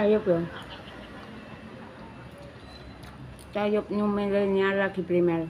Sayup ya. Sayup new milenial lagi primer.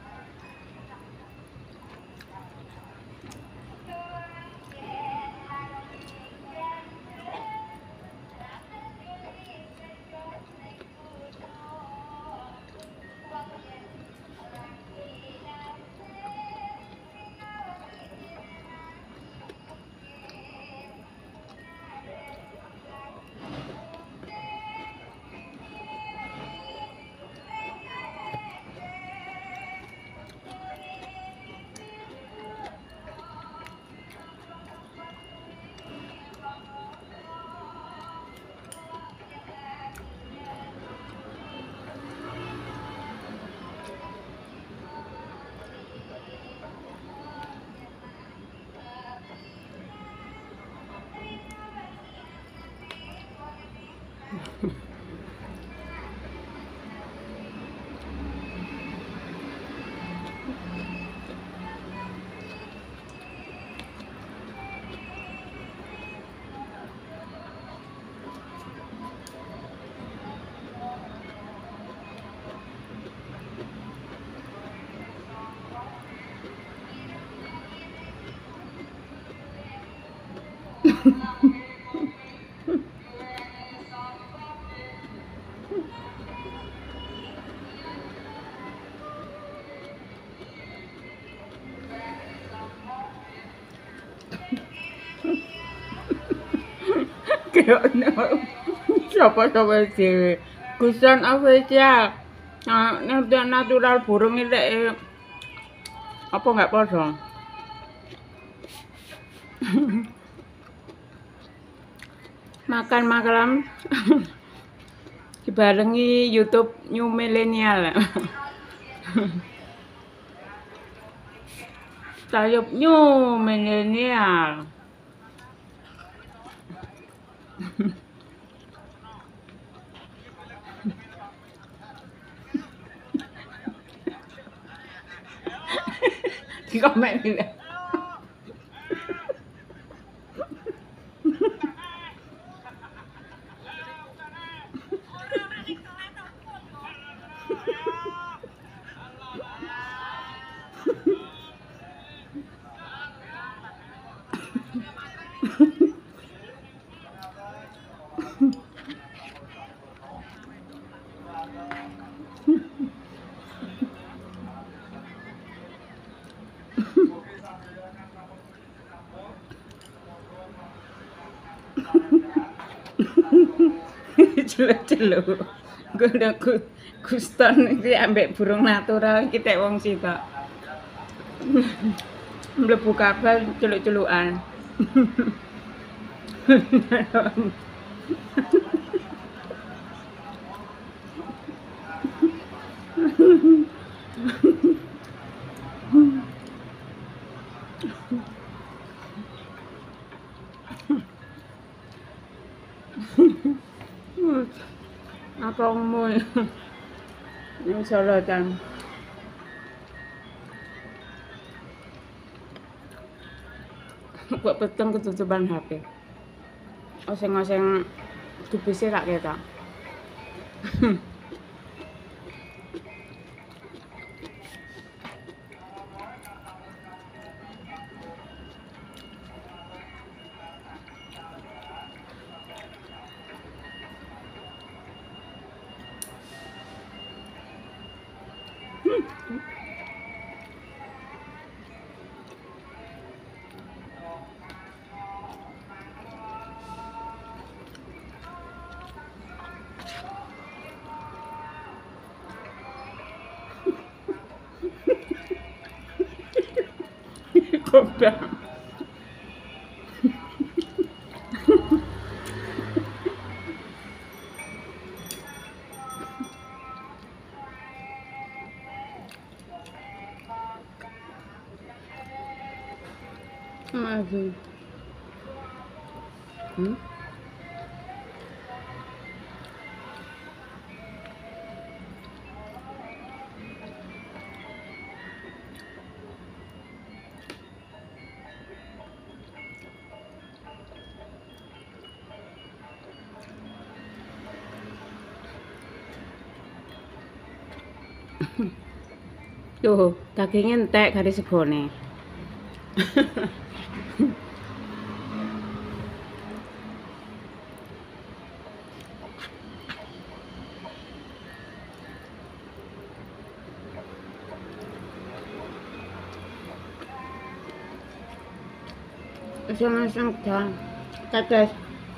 Siapa dhewe. Gusan official. Nah, natural burung ini apa nggak podo? Makan malam dibarengi YouTube New Millennial. Sayup New Millennial. Di komen ini. Celuk-celuk. Guston iki ambek burung natural iki tek wong sitok. Mlebu kabel celuk-celukan. Apa ngomong yang sorotan kok peteng ketutupan HP oseng-oseng dubise tak ketok. Kopda. Aduh. Tuh, dagingnya entek kari segone. Langsung dah. Tetes.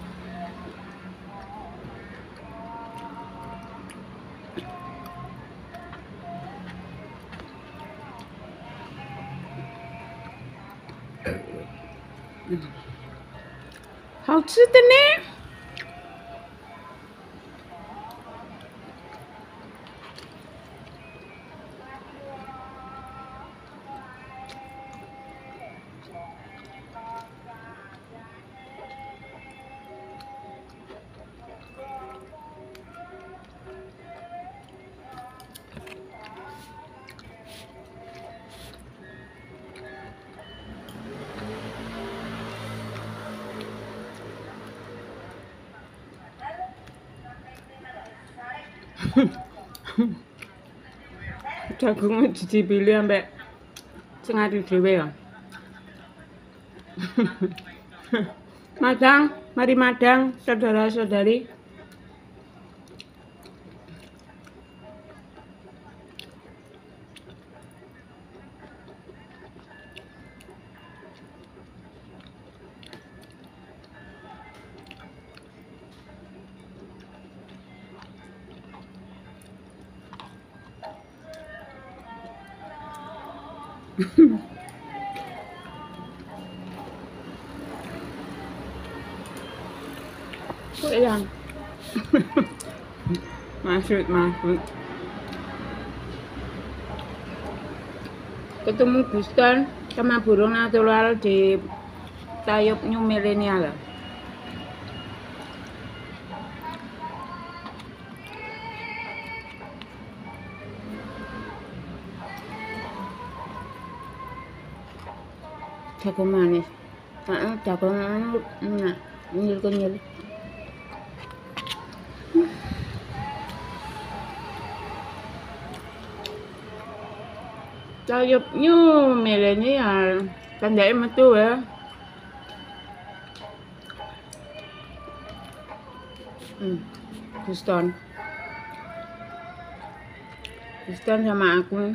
Hảo吃的呢。Jagungnya dicipili ambek sing ati dhewe ya. Madang, mari madang saudara-saudari. Kok yang maksud ketemu Guston sama burung natural di Tayub New Millennial. Jagung manis. Jagung nyil-nyil. Tayub New Millennial. Tandai metu ya. Guston sama aku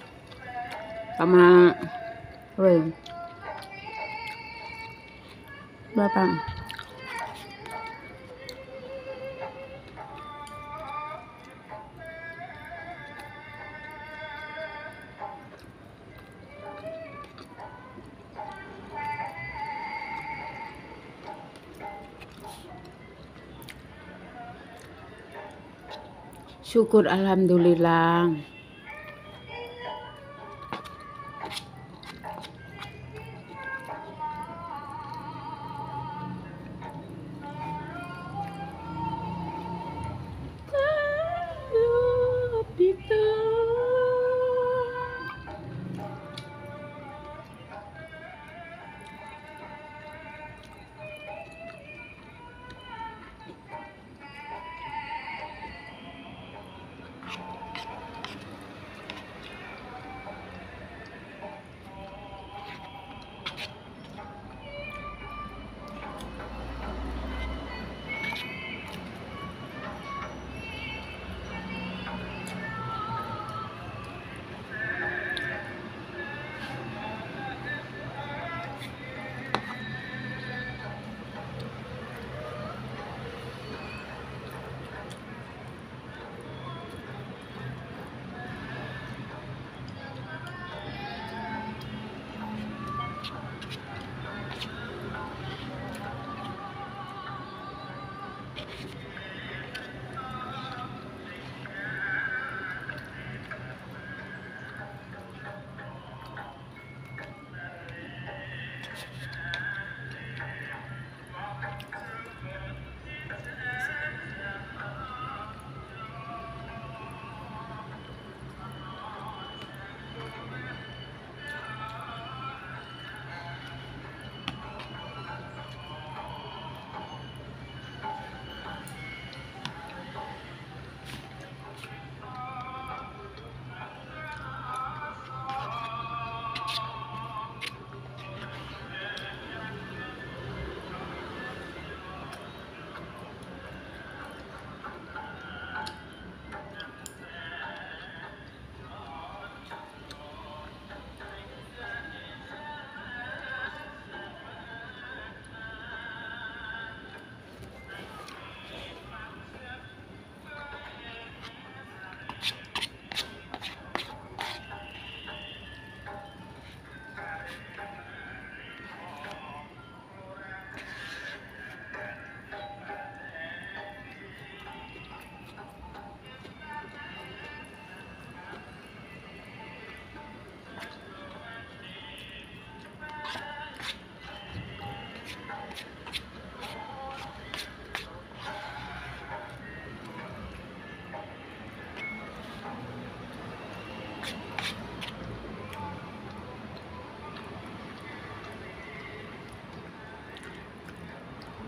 sama Roy. Bapak. Syukur alhamdulillah.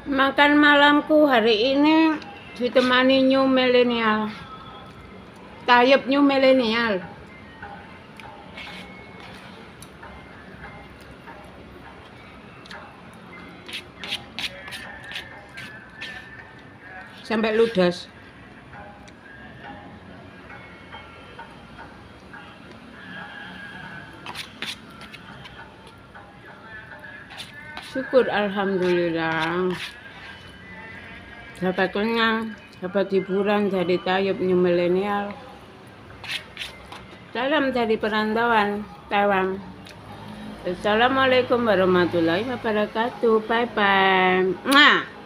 Makan malamku hari ini ditemani new millennial. Tayub new millennial. Sampai ludas. Syukur alhamdulillah. Dapat kenyang, dapat hiburan dari Tayub new millennial. Salam dari perantauan Taiwan. Assalamualaikum warahmatullahi wabarakatuh. Bye bye.